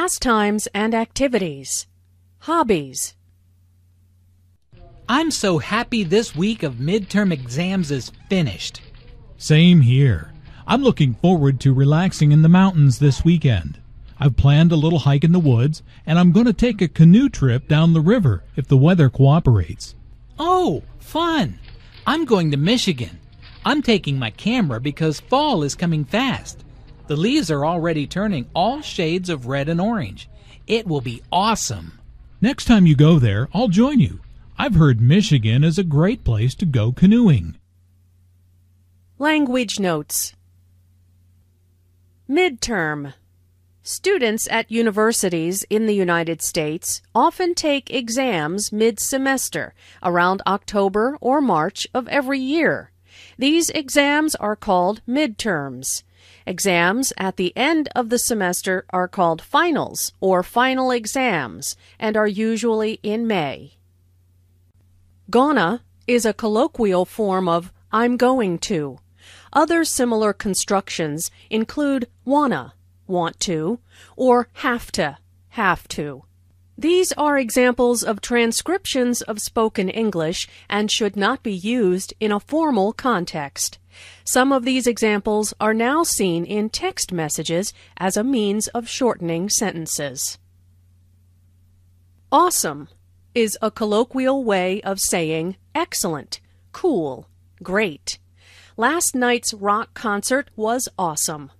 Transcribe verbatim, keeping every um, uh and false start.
Pastimes and activities. Hobbies. I'm so happy this week of midterm exams is finished. Same here. I'm looking forward to relaxing in the mountains this weekend. I've planned a little hike in the woods, and I'm going to take a canoe trip down the river if the weather cooperates. Oh, fun! I'm going to Michigan. I'm taking my camera because fall is coming fast. The leaves are already turning all shades of red and orange. It will be awesome. Next time you go there, I'll join you. I've heard Michigan is a great place to go canoeing. Language notes. Midterm. Students at universities in the United States often take exams mid-semester, around October or March of every year. These exams are called midterms. Exams at the end of the semester are called finals or final exams and are usually in May. Gonna is a colloquial form of I'm going to. Other similar constructions include wanna, want to, or have to, have to. These are examples of transcriptions of spoken English and should not be used in a formal context. Some of these examples are now seen in text messages as a means of shortening sentences. Awesome is a colloquial way of saying excellent, cool, great. Last night's rock concert was awesome.